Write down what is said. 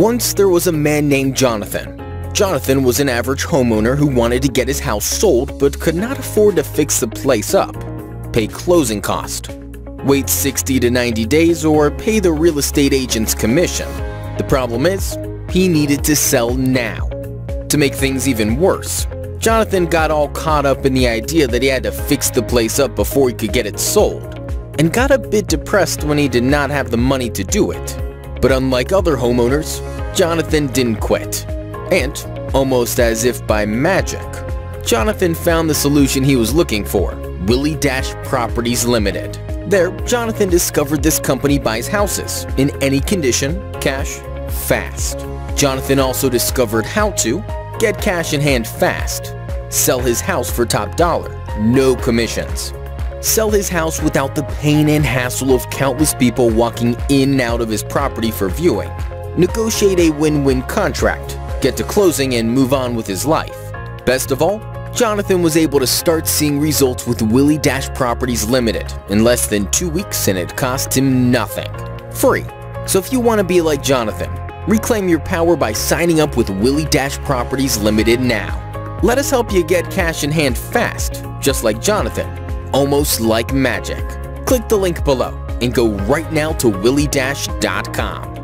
Once there was a man named Jonathan. Jonathan was an average homeowner who wanted to get his house sold but could not afford to fix the place up, pay closing cost, wait 60 to 90 days, or pay the real estate agent's commission. The problem is, he needed to sell now. To make things even worse, Jonathan got all caught up in the idea that he had to fix the place up before he could get it sold, and got a bit depressed when he did not have the money to do it. But unlike other homeowners, Jonathan didn't quit. And, almost as if by magic, Jonathan found the solution he was looking for, Willie Dash Properties Limited. There, Jonathan discovered this company buys houses, in any condition, cash, fast. Jonathan also discovered how to get cash in hand fast, sell his house for top dollar, no commissions, sell his house without the pain and hassle of countless people walking in and out of his property for viewing, negotiate a win-win contract, get to closing, and move on with his life. Best of all, Jonathan was able to start seeing results with Willie Dash Properties Limited in less than 2 weeks, and it cost him nothing. Free. So if you want to be like Jonathan, reclaim your power by signing up with Willie Dash Properties Limited now. Let us help you get cash in hand fast, just like Jonathan, almost like magic. Click the link below and go right now to williedash.com.